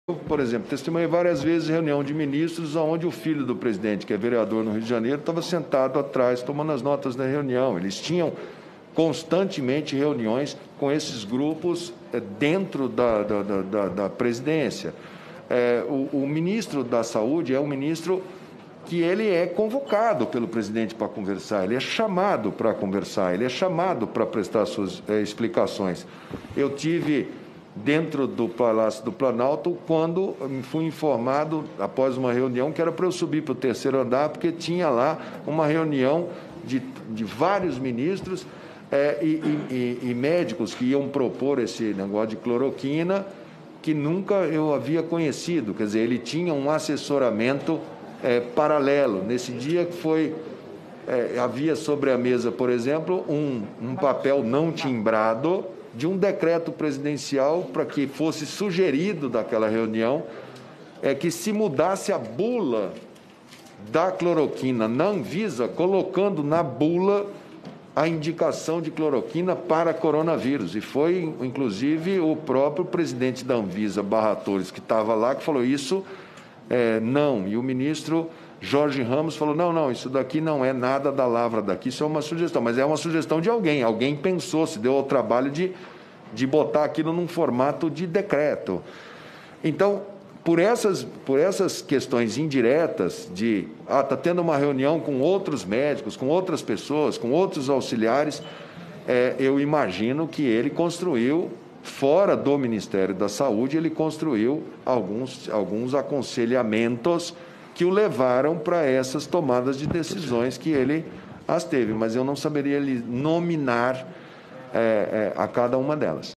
Por exemplo, testemunhei várias vezes reunião de ministros onde o filho do presidente, que é vereador no Rio de Janeiro, estava sentado atrás, tomando as notas da reunião. Eles tinham constantemente reuniões com esses grupos dentro da presidência. O ministro da Saúde é um ministro que ele é convocado pelo presidente para conversar, ele é chamado para conversar, ele é chamado para prestar suas explicações. Eu tive dentro do Palácio do Planalto quando me fui informado, após uma reunião, que era para eu subir para o terceiro andar, porque tinha lá uma reunião de vários ministros e médicos que iam propor esse negócio de cloroquina, que nunca eu havia conhecido. Quer dizer, ele tinha um assessoramento paralelo. Nesse dia que foi... havia sobre a mesa, por exemplo, um papel não timbrado de um decreto presidencial para que fosse sugerido daquela reunião que se mudasse a bula da cloroquina na Anvisa, colocando na bula a indicação de cloroquina para coronavírus. E foi, inclusive, o próprio presidente da Anvisa, Barra Torres, que estava lá, que falou isso, não. E o ministro Jorge Ramos falou, não, isso daqui não é nada da lavra daqui, isso é uma sugestão, mas é uma sugestão de alguém. Alguém pensou, se deu ao trabalho de botar aquilo num formato de decreto. Então, por essas questões indiretas de, está tendo uma reunião com outros médicos, com outras pessoas, com outros auxiliares, eu imagino que ele construiu, fora do Ministério da Saúde, ele construiu alguns aconselhamentos que o levaram para essas tomadas de decisões que ele as teve, mas eu não saberia lhe nominar a cada uma delas.